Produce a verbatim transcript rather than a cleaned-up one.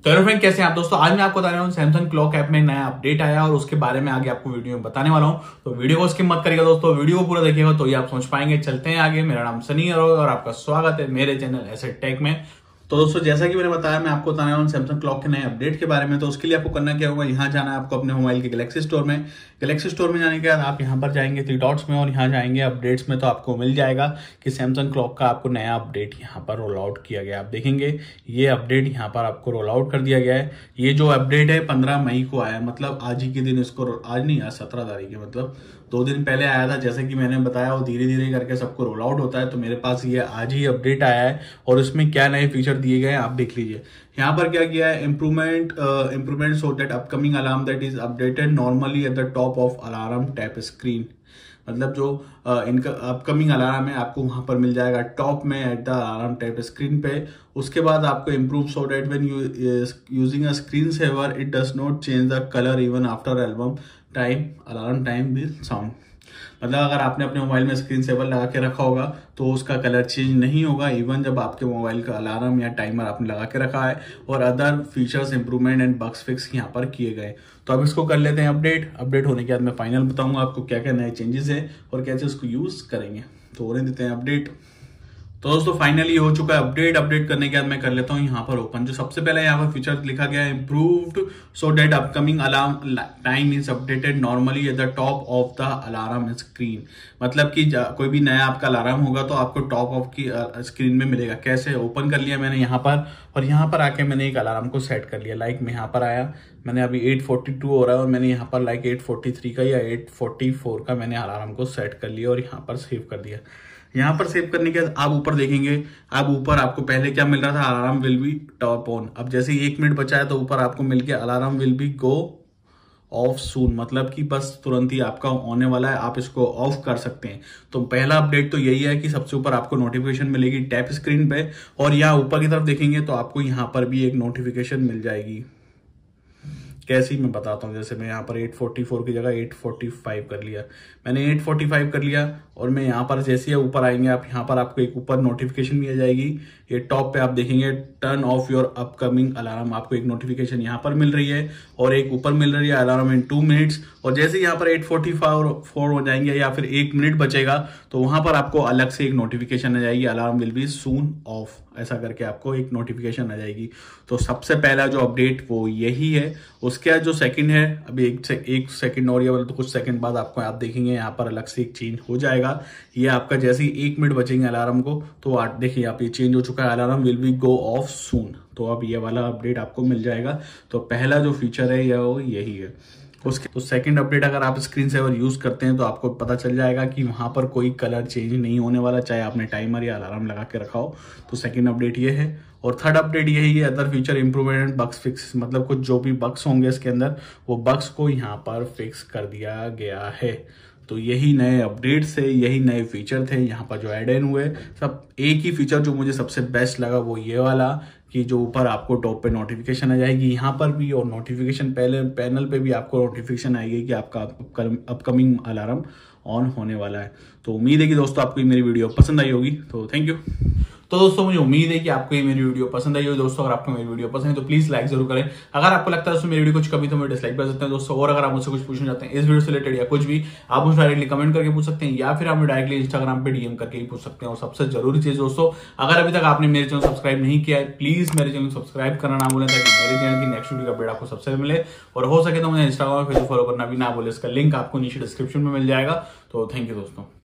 तो hello friend, कैसे हैं आप दोस्तों। आज मैं आपको बता रहा हूँ सैमसंग क्लॉक ऐप में नया अपडेट आया और उसके बारे में आगे आपको वीडियो में बताने वाला हूँ। तो वीडियो को स्किप मत करिएगा दोस्तों, वीडियो को पूरा देखिएगा तो ये आप समझ पाएंगे। चलते हैं आगे। मेरा नाम सनी है और आपका स्वागत है मेरे चैनल एसेट टेक में। तो दोस्तों जैसा कि मैंने बताया, मैं आपको बताने वाला हूँ सैमसंग क्लॉक के नए अपडेट के बारे में। तो उसके लिए आपको करना क्या होगा, यहाँ जाना है आपको अपने मोबाइल के गैलेक्सी स्टोर में। गैलेक्सी स्टोर में जाने के बाद आप यहाँ पर जाएंगे थ्री डॉट्स में और यहाँ जाएंगे अपडेट्स में। तो आपको मिल जाएगा कि सैमसंग क्लॉक का आपको नया अपडेट यहाँ पर रोल आउट किया गया है। आप देखेंगे ये अपडेट यहाँ पर आपको रोल आउट कर दिया गया है। ये जो अपडेट है पंद्रह मई को आया, मतलब आज ही के दिन इसको, आज नहीं आज सत्रह तारीख है, मतलब दो दिन पहले आया था। जैसे कि मैंने बताया वो धीरे धीरे करके सबको रोल आउट होता है। तो मेरे पास ये आज ही अपडेट आया है और इसमें क्या नए फीचर दिए गए हैं आप देख लीजिए। यहाँ पर क्या किया है, improvement improvement so that upcoming alarm that is updated normally at the top of alarm tap screen. मतलब जो uh, इनका अपकमिंग अलार्म है आपको वहां पर मिल जाएगा टॉप में at the alarm tap screen पे। उसके बाद आपको improve so that when you using a screen saver it does not change the colour even after album time alarm time will sound. मतलब अगर आपने अपने मोबाइल में स्क्रीन सेवर लगा के रखा होगा तो उसका कलर चेंज नहीं होगा इवन जब आपके मोबाइल का अलार्म या टाइमर आपने लगा के रखा है। और other features improvement and bugs fix यहाँ पर किए गए। तो अब इसको कर लेते हैं अपडेट। अपडेट होने के बाद मैं फाइनल बताऊंगा आपको क्या क्या नए चेंजेस है और कैसे उसको यूज करेंगे। तो होने देते हैं अपडेट। तो दोस्तों फाइनली हो चुका है अपडेट। अपडेट करने के बाद मैं कर लेता हूँ यहाँ पर ओपन। जो सबसे पहले यहाँ पर फीचर लिखा गया है, improved so that upcoming alarm time is updated normally at the top of the alarm screen. मतलब कि कोई भी नया आपका अलार्म होगा तो आपको टॉप ऑफ की स्क्रीन में मिलेगा। कैसे, ओपन कर लिया मैंने यहाँ पर और यहाँ पर आके मैंने एक अलार्म को सेट कर लिया। लाइक मैं यहाँ पर आया, मैंने अभी एट फोर्टी टू हो रहा है और मैंने यहाँ पर लाइक एट फोर्टी थ्री का या एट फोर्टी फोर का मैंने अलार्म को सेट कर लिया और यहाँ पर सेव कर दिया। यहाँ पर सेव करने के बाद आप ऊपर देखेंगे, अब ऊपर आपको पहले क्या मिल रहा था, alarm will be top on. अब जैसे ही एक मिनट बचा है तो ऊपर आपको मिल गया alarm will be go off soon. मतलब कि बस तुरंत ही आपका होने वाला है, आप इसको ऑफ कर सकते हैं। तो पहला अपडेट तो यही है कि सबसे ऊपर आपको नोटिफिकेशन मिलेगी टैप स्क्रीन पे और यहाँ ऊपर की तरफ देखेंगे तो आपको यहाँ पर भी एक नोटिफिकेशन मिल जाएगी। कैसी मैं बताता हूँ। जैसे मैं यहाँ पर एट फोर्टी फोर की जगह एट फोर्टी फाइव कर लिया, मैंने एट फोर्टी फाइव कर लिया और मैं यहाँ पर जैसे ही ऊपर आएंगे आप यहाँ पर आपको एक ऊपर नोटिफिकेशन भी आ जाएगी। ये टॉप पे आप देखेंगे turn off your upcoming alarm, आपको एक नोटिफिकेशन यहाँ पर मिल रही है और एक ऊपर मिल रही है अलार्म इन टू मिनट्स। और जैसे यहाँ पर एट फोर्टी फोर हो जाएंगे या फिर एक मिनट बचेगा तो वहां पर आपको अलग से एक नोटिफिकेशन आ जाएगी, alarm will be soon off, ऐसा करके आपको एक नोटिफिकेशन आ जाएगी। तो सबसे पहला जो अपडेट वो यही है। उसके बाद जो सेकंड है, अभी एक से, एक सेकंड और या तो कुछ सेकंड बाद आपको आप देखेंगे यहाँ पर अलग से एक चेंज हो जाएगा। ये आपका जैसे ही एक मिनट बचेंगे अलार्म को तो आप देखिए आप ये चेंज हो चुका है, alarm will be go off soon. तो अब ये वाला अपडेट आपको मिल जाएगा। तो पहला जो फीचर है या वो यही है। उसके तो सेकंड अपडेट, अगर आप स्क्रीन सेवर यूज करते हैं तो आपको पता चल जाएगा कि वहां पर कोई कलर चेंज नहीं होने वाला, चाहे आपने टाइमर या अलार्म लगा के रखा हो। तो सेकंड अपडेट ये है। और थर्ड अपडेट यही है, other feature improvement and bugs fix. मतलब कुछ जो भी बग्स होंगे इसके अंदर वो बग्स को यहाँ पर फिक्स कर दिया गया है। तो यही नए अपडेट्स है, यही नए फीचर थे यहाँ पर जो एड इन हुए। सब एक ही फीचर जो मुझे सबसे बेस्ट लगा वो ये वाला कि जो ऊपर आपको टॉप पे नोटिफिकेशन आ जाएगी यहाँ पर भी, और नोटिफिकेशन पहले पैनल पे भी आपको नोटिफिकेशन आएगी कि आपका अपकमिंग अलार्म ऑन होने वाला है। तो उम्मीद है कि दोस्तों आपको मेरी वीडियो पसंद आई होगी। तो थैंक यू। तो दोस्तों मुझे उम्मीद है कि आपको ये मेरी वीडियो पसंद आई हो। दोस्तों अगर आपको मेरी वीडियो पसंद है तो प्लीज लाइक जरूर करें। अगर आपको लगता है दोस्तों मेरी वीडियो कुछ कभी तो मेरे डिसलाइक कर सकते हैं दोस्तों। और अगर आप मुझसे कुछ पूछना चाहते हैं इस वीडियो से रिलेटेड या कुछ भी, आप मुझे डायरेक्टली कमेंट करके पूछ सकते हैं या फिर आप मुझे डायरेक्टली इंस्टाग्राम पे डीएम करके ही पूछ सकते हैं। और सबसे जरूरी चीज दोस्तों, अगर अभी तक आपने मेरे चैनल सब्सक्राइब नहीं किया है प्लीज मेरे चैनल सब्सक्राइब करना ना भूलें ताकि मेरे चैनल की नेक्स्ट वीडियो का अपडेट आपको सबसे मिले। और हो सके तो मुझे इंस्टाग्राम पे फॉलो करना भी ना भूले। इसका लिंक आपको नीचे डिस्क्रिप्शन में मिल जाएगा। तो थैंक यू दोस्तों।